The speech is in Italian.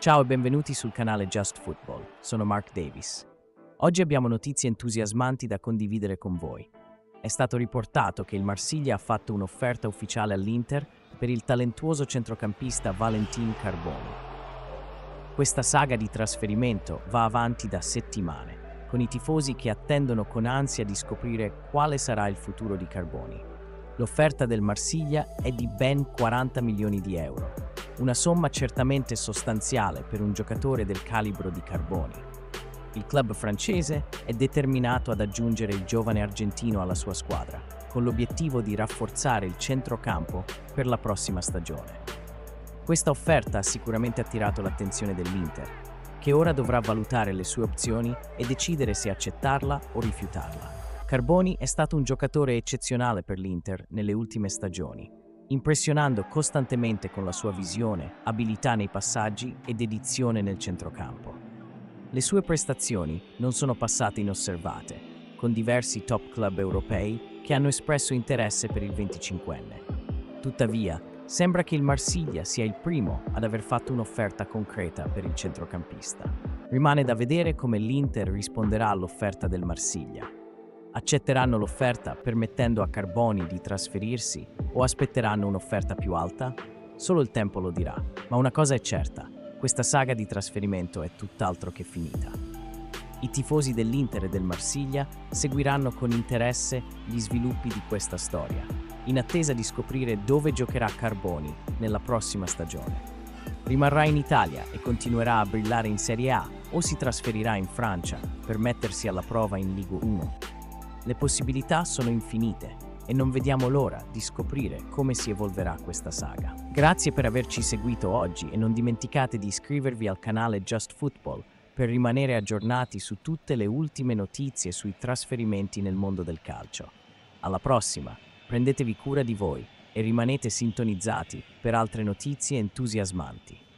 Ciao e benvenuti sul canale Just Football, sono Mark Davis. Oggi abbiamo notizie entusiasmanti da condividere con voi. È stato riportato che il Marsiglia ha fatto un'offerta ufficiale all'Inter per il talentuoso centrocampista Valentin Carboni. Questa saga di trasferimento va avanti da settimane, con i tifosi che attendono con ansia di scoprire quale sarà il futuro di Carboni. L'offerta del Marsiglia è di ben 40 milioni di euro, una somma certamente sostanziale per un giocatore del calibro di Carboni. Il club francese è determinato ad aggiungere il giovane argentino alla sua squadra, con l'obiettivo di rafforzare il centrocampo per la prossima stagione. Questa offerta ha sicuramente attirato l'attenzione dell'Inter, che ora dovrà valutare le sue opzioni e decidere se accettarla o rifiutarla. Carboni è stato un giocatore eccezionale per l'Inter nelle ultime stagioni, impressionando costantemente con la sua visione, abilità nei passaggi e dedizione nel centrocampo. Le sue prestazioni non sono passate inosservate, con diversi top club europei che hanno espresso interesse per il 25enne. Tuttavia, sembra che il Marsiglia sia il primo ad aver fatto un'offerta concreta per il centrocampista. Rimane da vedere come l'Inter risponderà all'offerta del Marsiglia. Accetteranno l'offerta permettendo a Carboni di trasferirsi o aspetteranno un'offerta più alta? Solo il tempo lo dirà, ma una cosa è certa, questa saga di trasferimento è tutt'altro che finita. I tifosi dell'Inter e del Marsiglia seguiranno con interesse gli sviluppi di questa storia, in attesa di scoprire dove giocherà Carboni nella prossima stagione. Rimarrà in Italia e continuerà a brillare in Serie A o si trasferirà in Francia per mettersi alla prova in Ligue 1. Le possibilità sono infinite e non vediamo l'ora di scoprire come si evolverà questa saga. Grazie per averci seguito oggi e non dimenticate di iscrivervi al canale Just Football per rimanere aggiornati su tutte le ultime notizie sui trasferimenti nel mondo del calcio. Alla prossima, prendetevi cura di voi e rimanete sintonizzati per altre notizie entusiasmanti.